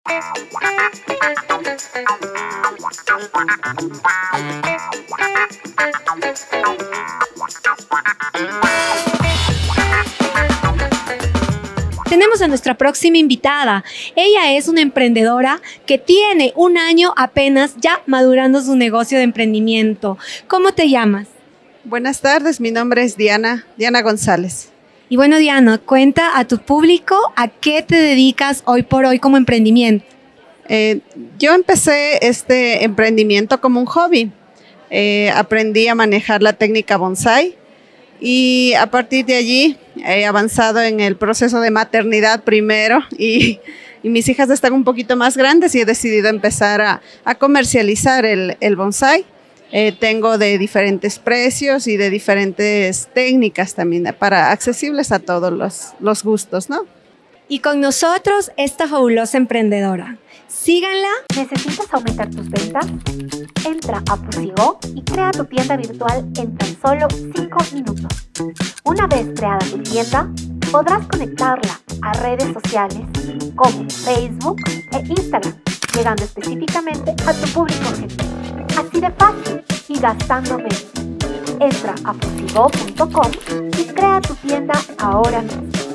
Tenemos a nuestra próxima invitada. Ella es una emprendedora que tiene un año apenas ya madurando su negocio de emprendimiento. ¿Cómo te llamas? Buenas tardes, mi nombre es Diana González. Y bueno, Diana, cuenta a tu público a qué te dedicas hoy por hoy como emprendimiento. Yo empecé este emprendimiento como un hobby. Aprendí a manejar la técnica bonsai y a partir de allí he avanzado en el proceso de maternidad primero y mis hijas están un poquito más grandes y he decidido empezar a comercializar el bonsai. Tengo de diferentes precios y de diferentes técnicas también para accesibles a todos los gustos, ¿no? Y con nosotros esta fabulosa emprendedora. Síganla. ¿Necesitas aumentar tus ventas? Entra a Pusigo y crea tu tienda virtual en tan solo 5 minutos. Una vez creada tu tienda, podrás conectarla a redes sociales como Facebook e Instagram, llegando específicamente a tu público objetivo. Así de fácil y gastando menos. Entra a pusigo.com y crea tu tienda ahora mismo.